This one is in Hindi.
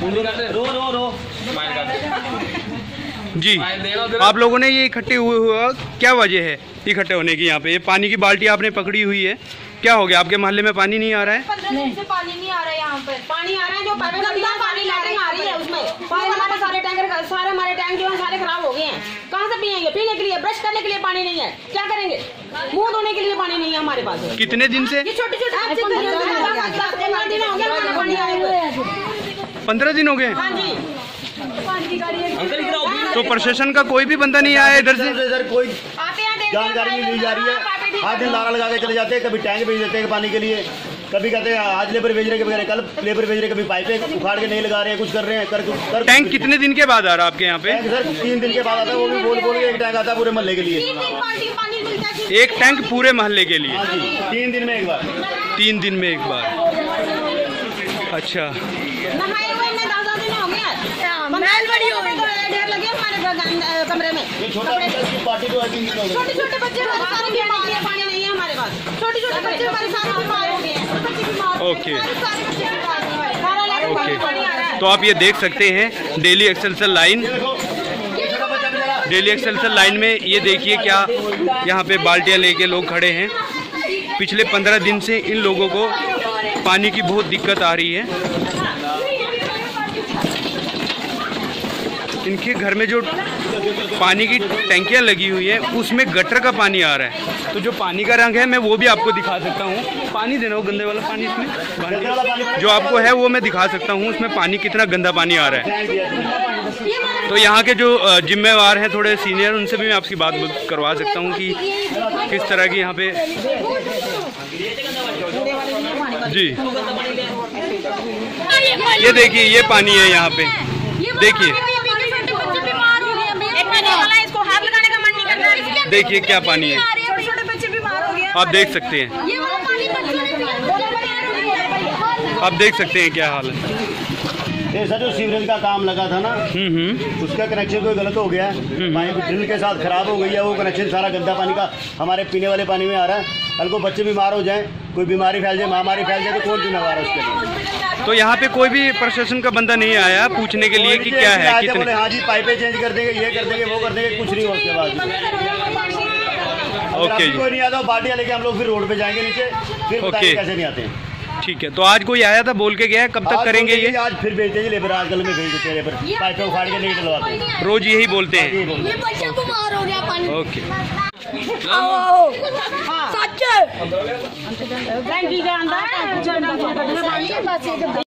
रो जी, आप लोगों ने ये इकट्ठे हुआ क्या वजह है इकट्ठे होने की? यहाँ पे ये पानी की बाल्टी आपने पकड़ी हुई है, क्या हो गया? आपके मोहल्ले में पानी नहीं आ रहा है? 15 दिन से पानी नहीं आ रहा है यहाँ पे। पानी आ रहा है जो गंदा पानी लैट्रिन आ रही है उसमें। हमारे सारे टैंकर सारे हमारे टैंक जो है सारे खराब हो गए हैं। कहाँ से पियेंगे? पीने के लिए, ब्रश करने के लिए पानी नहीं है, क्या करेंगे? मुंह धोने के लिए पानी नहीं है हमारे पास। कितने दिन से? ये छोटे छोटे 15 दिन हो गए पानी आए हुए। 15 दिन हो गए? हाँ जी। तो प्रशासन का कोई भी बंदा नहीं आया इधर से? सर कोई आते हैं जानकारी नहीं दी जा रही है। आज दिन नारा लगा के चले जाते हैं, कभी टैंक भेज देते हैं पानी के लिए, कभी कहते हैं आज लेबर भेज रहे, कभी कल लेबर भेज रहे, कभी पाइपें उखाड़ के नहीं लगा रहे हैं, कुछ कर रहे हैं कर टैंक कितने दिन के बाद आ रहा है आपके यहाँ पे? सर 3 दिन के बाद आता है, वो भी बोल के एक टैंक आता है पूरे मोहल्ले के लिए। एक टैंक पूरे मोहल्ले के लिए? हाँ जी, 3 दिन में एक बार। 3 दिन में एक बार, अच्छा। नहाए हुए में 10 दिन हो गया। महल बड़ी हो गई, ढेर लगे हमारे कमरे में। पार्टी तो 3 दिन हो गए। छोटे छोटे बच्चे सारे बीमार हैं, पानी नहीं है हमारे पास। छोटे छोटे बच्चे हमारे सारे बीमार हो गए हैं। बच्चे बीमार हो ओके। गए। तो आप ये देख सकते हैं डेली एक्सेल्सियर लाइन में ये देखिए क्या यहाँ पे बाल्टियाँ लेके लोग खड़े हैं। पिछले 15 दिन से इन लोगों को पानी की बहुत दिक्कत आ रही है। इनके घर में जो पानी की टंकियाँ लगी हुई है उसमें गटर का पानी आ रहा है। तो जो पानी का रंग है मैं वो भी आपको दिखा सकता हूँ। पानी देना, वो गंदे वाला पानी इसमें जो आपको है वो मैं दिखा सकता हूँ उसमें पानी कितना गंदा पानी आ रहा है। तो यहाँ के जो जिम्मेवार हैं थोड़े सीनियर, उनसे भी मैं आपकी बात करवा सकता हूँ कि किस तरह की यहाँ पे जी। ये देखिए ये पानी है यहाँ पे, देखिए देखिए क्या पानी है, आप देख सकते हैं, आप देख सकते हैं क्या हाल है। ये सर जो सीवरेज का काम लगा था ना, उसका कनेक्शन कोई गलत हो गया है, पाइप ड्रिल के साथ खराब हो गई है, वो कनेक्शन सारा गंदा पानी का हमारे पीने वाले पानी में आ रहा है। कल को बच्चे बीमार हो जाएं, कोई बीमारी फैल जाए, महामारी फैल जाए, तो कौन जिम्मेवार है उसके लिए? तो यहाँ पे कोई भी प्रशासन का बंदा नहीं आया पूछने के लिए कि क्या है, कितने? हाँ जी, पाइपें चेंज कर देंगे, ये कर देंगे, वो कर देंगे, कुछ नहीं हो उसके बाद। ओके जी, कोई नहीं आता, बाल्टियाँ लेके हम लोग फिर रोड पे जाएंगे नीचे, फिर बताएंगे कैसे नहीं आते हैं। ठीक है। तो आज कोई आया था, बोल के गया, कब तक करेंगे ये? आज फिर भेजते हैं लेबर, आजकल में भेज देते हैं लेबर, पाइपें उखाड़ के नहीं डलवाते, रोज यही बोलते हैं। ये बच्चा बीमार हो गया पानी। ओके। सच